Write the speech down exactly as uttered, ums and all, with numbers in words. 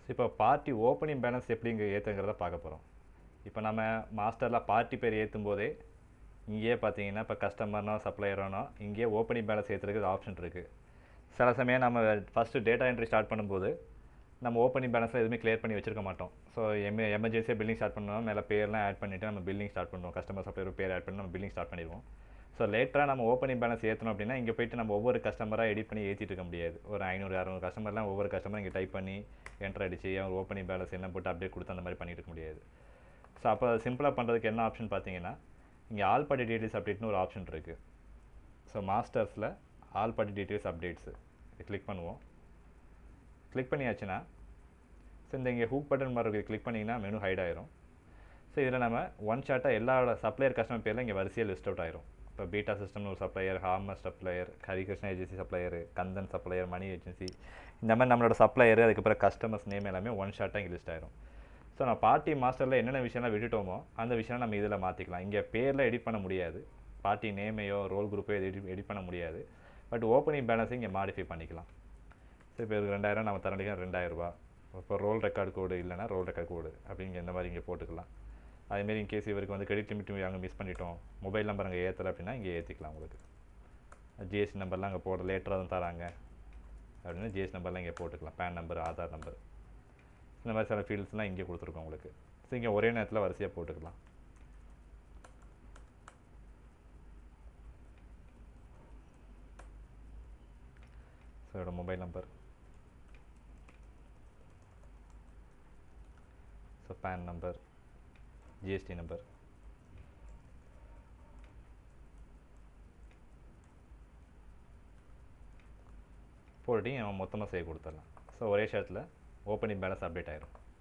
இப்போ party opening balance எப்படி இங்கே ஏற்றுங்கிறத பார்க்க போகிறோம். இப்போ நம்ம மாஸ்டரில் பார்ட்டி பேர் ஏற்றும் போதே இங்கேயே பார்த்தீங்கன்னா இப்போ கஸ்டமர்னோ சப்ளையரோனோ இங்கேயே ஓப்பனிங் பேலன்ஸ் ஏற்றுறதுக்கு ஆப்ஷன் இருக்குது. சில சமயம் நம்ம ஃபஸ்ட்டு டேட்டா என்ட்ரி ஸ்டார்ட் பண்ணும்போது நம்ம ஓப்பனிங் பேலன்ஸில் எதுவுமே கிளியர் பண்ணி வச்சிருக்க மாட்டோம். ஸோ எம் எமர்ஜென்சியாக பில்லிங் ஸ்டார்ட் பண்ணோம், மேலே பேர்லாம் ஆட் பண்ணிவிட்டு நம்ம பில்லிங் ஸ்டார்ட் பண்ணுவோம். கஸ்டமர் சப்ளையர் பேர் ஆட் பண்ணி நம்ம பில்லிங் ஸ்டார்ட் பண்ணிடுவோம். ஸோ லேட்டராக நம்ம ஓப்பனிங் பேலன்ஸ் ஏற்றணும் அப்படின்னா இங்கே போய்ட்டு நம்ம ஒவ்வொரு கஸ்டமராக எடிட் பண்ணி ஏற்றிட்டு இருக்க முடியாது. ஒரு ஐநூறு அறுநூறு கஸ்டமர்லாம் ஒவ்வொரு கஸ்டமர் இங்கே டைப் பண்ணி என்ட்ரு அடிச்சு அவங்க ஓப்பனிங் பேலன்ஸ் என்ன போட்டு அப்டேட் கொடுத்து அந்த மாதிரி பண்ணிட்டு இருக்க முடியாது. ஸோ அப்போ சிம்பிளாக பண்ணுறதுக்கு என்ன ஆப்ஷன் பார்த்தீங்கன்னா இங்கே ஆல் பார்ட்டி டீட்டெயில்ஸ் அப்டேட்னு ஒரு ஆப்ஷன் இருக்குது. ஸோ மாஸ்டர்ஸில் all party details updates click பண்ணுவோம். கிளிக் பண்ணியாச்சுன்னா ஸோ இந்த இங்கே ஹூக் பட்டன் மாதிரி இருக்குது, கிளிக் பண்ணிங்கன்னா மெனு ஹைட் ஆயிரும். ஸோ இதில் நம்ம ஒன் ஷாட்டாக எல்லா சப்ளையர் கஸ்டமர் பேரில் இங்கே வரிசையாக லிஸ்ட் அவுட் ஆயிரும். இப்போ பீட்டா சிஸ்டம்னு ஒரு சப்ளையர், ஹார்மஸ் supplier, Harikrishna agency supplier, Kandan supplier, Mani agency, இந்த மாதிரி நம்மளோட சப்ளையர் அதுக்கப்புறம் கஸ்டமர்ஸ் நேம் எல்லாமே ஒன் ஷாட்டாக இங்கே லிஸ்ட் ஆயிரும். ஸோ நான் பார்ட்டி மாஸ்டரில் என்னென்ன விஷயம்லாம் விட்டுட்டோமோ அந்த விஷயம் நம்ம இதில் மாற்றிக்கலாம். இங்கே பேரில் எடிட் பண்ண முடியாது, பார்ட்டி நேமையோ ரோல் குரூப்போ எடிட் எடிட் பண்ண முடியாது. பட் ஓப்பனிங் பேலன்ஸை இங்கே மாடிஃபை பண்ணிக்கலாம். ஸோ இப்போ ரெண்டாயிரம் நம்ம தரண்டிக்கலாம் ரெண்டாயிரரூபா. இப்போ ரோல் ரெக்கார்டு கோடு இல்லைனா ரோல் ரெக்கார்டு கோடு அப்படிங்க இந்த மாதிரி இங்கே போட்டுக்கலாம். அதேமாரி இன்கேஸ் இவருக்கு வந்து கிரெடிட் லிமிட் அங்கே மிஸ் பண்ணிட்டோம், மொபைல் நம்பர் அங்கே ஏற்றலை அப்படின்னா இங்கே ஏற்றிக்கலாம். உங்களுக்கு ஜிஎஸ்டி நம்பர்லாம் அங்கே போட லேட்டராக தான் தராங்க அப்படின்னா ஜிஎஸ்டி நம்பர்லாம் இங்கே போட்டுக்கலாம். பேன் நம்பர், ஆதார் நம்பர், இந்த மாதிரி சில ஃபீல்ட்ஸ்லாம் இங்கே கொடுத்துருக்கோம் உங்களுக்கு. ஸோ இங்கே ஒரே நேரத்தில் வரிசையாக போட்டுக்கலாம். ஸோ இதோட mobile number, so pan number, GST number, போட்டு நம்ம மொத்தமாக சேவ் கொடுத்துடலாம். ஸோ ஒரே ஷாட்டில் ஓப்பனிங் பேலன்ஸ் அப்டேட் ஆயிரும்.